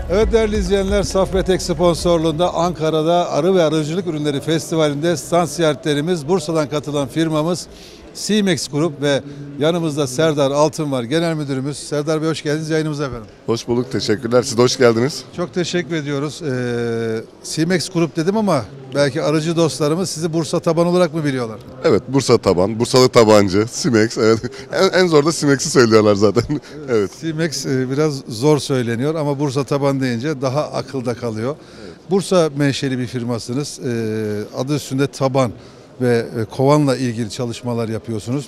Evet değerli izleyenler, Safretek sponsorluğunda Ankara'da Arı ve Arıcılık Ürünleri Festivali'nde stand ziyaretlerimiz, Bursa'dan katılan firmamız CMEX Grup ve yanımızda Serdar Altın var, Genel Müdürümüz. Serdar Bey hoş geldiniz yayınımıza efendim. Hoş bulduk, teşekkürler. Siz de hoş geldiniz. Çok teşekkür ediyoruz. CMEX Grup dedim ama belki arıcı dostlarımız sizi Bursa taban olarak mı biliyorlar? Evet, Bursa taban, Bursalı tabancı, Simex. Evet. En zor da Simex'i söylüyorlar zaten. Evet. CMEX biraz zor söyleniyor ama Bursa taban deyince daha akılda kalıyor. Evet. Bursa menşeli bir firmasınız. Adı üstünde taban ve kovanla ilgili çalışmalar yapıyorsunuz.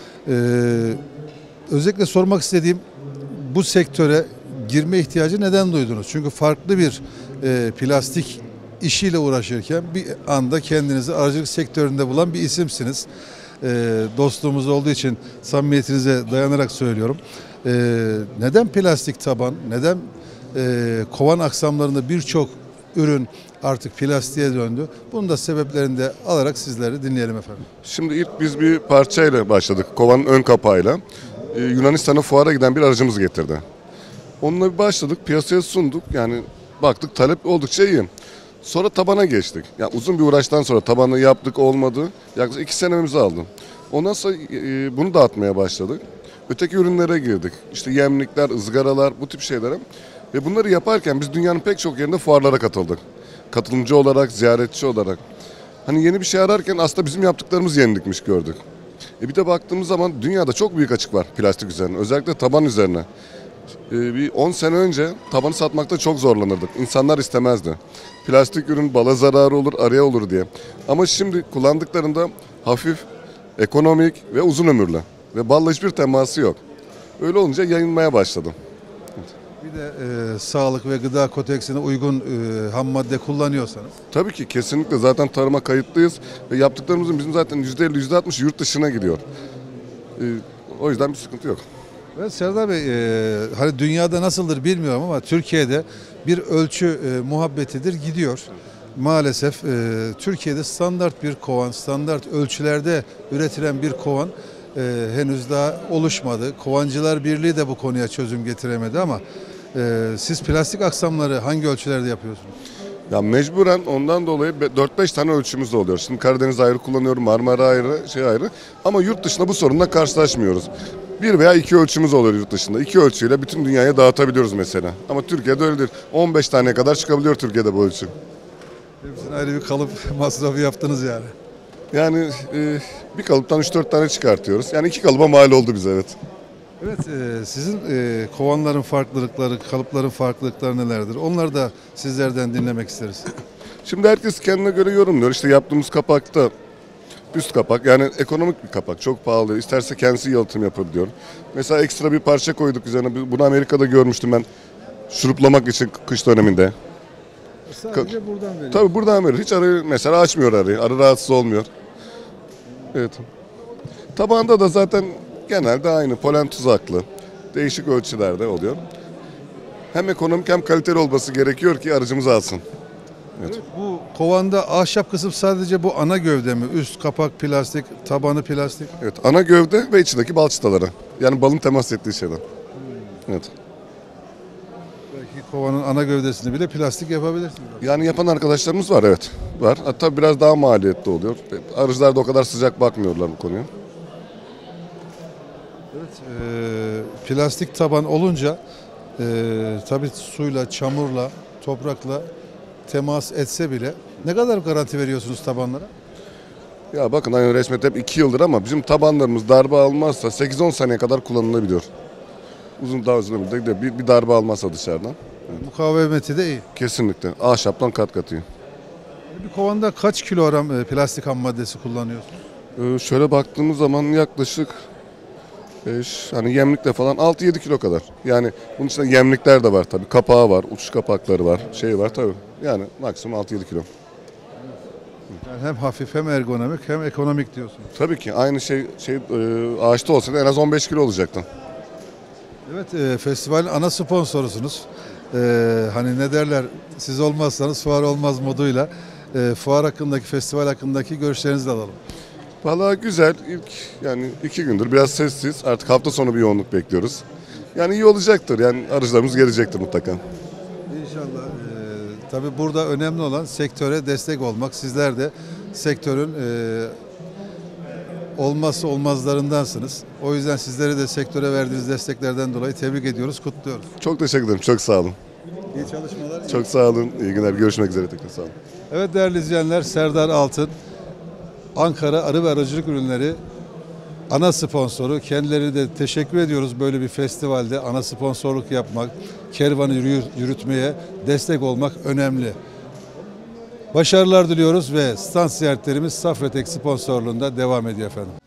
Özellikle sormak istediğim, bu sektöre girme ihtiyacı neden duydunuz? Çünkü farklı bir plastik işiyle uğraşırken bir anda kendinizi arıcılık sektöründe bulan bir isimsiniz. Dostluğumuz olduğu için samimiyetinize dayanarak söylüyorum. Neden plastik taban, neden kovan aksamlarında birçok ürün artık plastiğe döndü? Bunun da sebeplerini de alarak sizleri dinleyelim efendim. Şimdi ilk biz bir parçayla başladık. Kovanın ön kapağıyla. Yunanistan'a fuara giden bir aracımız getirdi. Onunla bir başladık, piyasaya sunduk. Yani baktık talep oldukça iyi. Sonra tabana geçtik. Yani uzun bir uğraştan sonra tabanı yaptık, olmadı. Yaklaşık 2 senemizi aldı. Ondan sonra bunu dağıtmaya başladık. Öteki ürünlere girdik. İşte yemlikler, ızgaralar, bu tip şeylere. Ve bunları yaparken biz dünyanın pek çok yerinde fuarlara katıldık. Katılımcı olarak, ziyaretçi olarak. Hani yeni bir şey ararken aslında bizim yaptıklarımız yenilikmiş gördük. Bir de baktığımız zaman dünyada çok büyük açık var plastik üzerine. Özellikle taban üzerine. Bir 10 sene önce tabanı satmakta çok zorlanırdık. İnsanlar istemezdi. Plastik ürün bala zararı olur, arıya olur diye. Ama şimdi kullandıklarında hafif, ekonomik ve uzun ömürlü. Ve balla hiçbir teması yok. Öyle olunca yayılmaya başladı. Bir de sağlık ve gıda kodeksine uygun ham madde kullanıyorsanız. Tabii ki kesinlikle zaten tarıma kayıtlıyız. Ve yaptıklarımızın bizim zaten %50, %60 yurt dışına gidiyor. O yüzden bir sıkıntı yok. Evet Serdar Bey, hani dünyada nasıldır bilmiyorum ama Türkiye'de bir ölçü muhabbetidir gidiyor. Maalesef Türkiye'de standart bir kovan, standart ölçülerde üretilen bir kovan henüz daha oluşmadı. Kovancılar Birliği de bu konuya çözüm getiremedi ama siz plastik aksamları hangi ölçülerde yapıyorsunuz? Ya mecburen ondan dolayı 4-5 tane ölçümüz de oluyor. Şimdi Karadeniz ayrı kullanıyorum, Marmara ayrı, şey ayrı. Ama yurt dışında bu sorunla karşılaşmıyoruz. 1 veya 2 ölçümüz oluyor yurt dışında. 2 ölçüyle bütün dünyaya dağıtabiliyoruz mesela. Ama Türkiye'de öyle değil. 15 taneye kadar çıkabiliyor Türkiye'de bu ölçü. Hepsine ayrı bir kalıp masrafı yaptınız yani. Yani bir kalıptan 3-4 tane çıkartıyoruz. Yani 2 kalıba mal oldu bize, evet. Evet, sizin kovanların farklılıkları, kalıpların farklılıkları nelerdir? Onları da sizlerden dinlemek isteriz. Şimdi herkes kendine göre yorumluyor. İşte yaptığımız kapakta üst kapak, yani ekonomik bir kapak, çok pahalı. İsterse kendisi yalıtım yapabiliyor. Mesela ekstra bir parça koyduk üzerine. Bunu Amerika'da görmüştüm ben. Şuruplamak için kış döneminde. Sadece buradan veriyor. Tabii buradan veriyor. Hiç arı mesela açmıyor arıyı. Arı rahatsız olmuyor. Evet. Tabağında da zaten genelde aynı polen tuzaklı. Değişik ölçülerde oluyor. Hem ekonomik hem kaliteli olması gerekiyor ki arıcımız alsın. Evet. Bu kovanda ahşap kısım sadece bu ana gövde mi? Üst kapak plastik, tabanı plastik. Evet, ana gövde ve içindeki bal çıtaları. Yani balın temas ettiği şeyler. Evet. Belki kovanın ana gövdesini bile plastik yapabilirsiniz. Yani yapan arkadaşlarımız var, evet. Var. Hatta biraz daha maliyetli oluyor. Arıcılar da o kadar sıcak bakmıyorlar bu konuya. Evet, plastik taban olunca tabii suyla, çamurla, toprakla temas etse bile ne kadar garanti veriyorsunuz tabanlara? Ya bakın hani resmet hep 2 yıldır ama bizim tabanlarımız darbe almazsa 8-10 seneye kadar kullanılabiliyor. Daha uzun ömürde bir darbe almazsa dışarıdan. Evet. Mukavemeti de iyi. Kesinlikle. Ahşaptan kat katıyor. Bir kovanda kaç kilogram plastik ham maddesi kullanıyorsunuz? Şöyle baktığımız zaman yaklaşık hani yemlikle falan 6-7 kilo kadar. Yani bunun içinde yemlikler de var tabii. Kapağı var, uç kapakları var, şey var tabii. Yani maksimum 6-7 kilo. Yani hem hafif hem ergonomik hem ekonomik diyorsunuz. Tabii ki aynı ağaçta olsaydı en az 15 kilo olacaktı. Evet, festivalin ana sponsorusunuz. Hani ne derler, siz olmazsanız fuar olmaz moduyla fuar hakkındaki, festival hakkındaki görüşlerinizi de alalım. Vallahi güzel. Yani 2 gündür biraz sessiz. Artık hafta sonu bir yoğunluk bekliyoruz. Yani iyi olacaktır. Yani arıcılarımız gelecektir mutlaka. İnşallah. Tabii burada önemli olan sektöre destek olmak. Sizler de sektörün olmazsa olmazlarındansınız. O yüzden sizleri de sektöre verdiğiniz desteklerden dolayı tebrik ediyoruz, kutluyoruz. Çok teşekkür ederim. Çok sağ olun. İyi çalışmalar. Çok sağ olun. İyi günler. Görüşmek üzere tekrar. Sağ olun. Evet değerli izleyenler, Serdar Altın, Ankara Arı ve Arıcılık Ürünleri ana sponsoru. Kendilerine de teşekkür ediyoruz böyle bir festivalde ana sponsorluk yapmak, kervanı yürütmeye destek olmak önemli. Başarılar diliyoruz ve stand ziyaretlerimiz Safretek sponsorluğunda devam ediyor efendim.